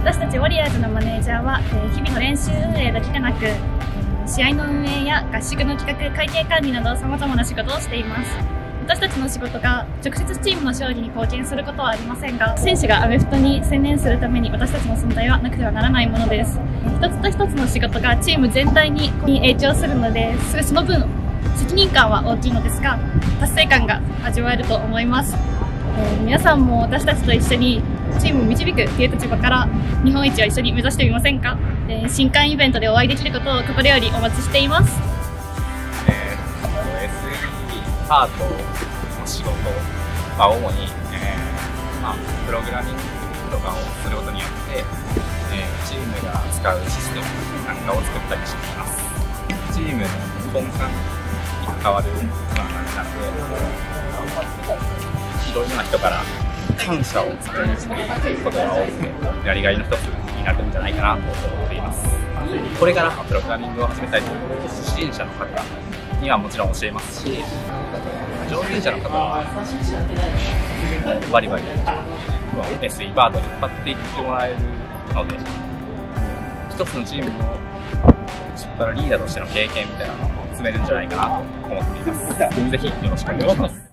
私たちウォリアーズのマネージャーは、日々の練習運営だけでなく、試合の運営や合宿の企画、会計管理など様々な仕事をしています。私たちの仕事が直接チームの勝利に貢献することはありませんが、選手がアメフトに専念するために私たちの存在はなくてはならないものです。一つと一つの仕事がチーム全体に影響するので、その分責任感は大きいのですが、達成感が味わえると思います。皆さんも私たちと一緒にチームを導くっていう立場から日本一を一緒に目指してみませんか？新刊イベントでお会いできることを心よりお待ちしています。 SFP パートの仕事は主に、プログラミングとかをすることによって、チームが使うシステムなんかを作ったりしています。チームの根幹に関わるなので、いろいろな人から感謝を伝えることが多くて、やりがいの一つになるんじゃないかなと思っています。これからプログラミングを始めたいという初心者の方にはもちろん教えますし、上級者の方はバリバリSE バードに引っ張っていってもらえるので、一つのチームのそこからリーダーとしての経験みたいなのを積めるんじゃないかなと思っています。ぜひよろしくお願いします。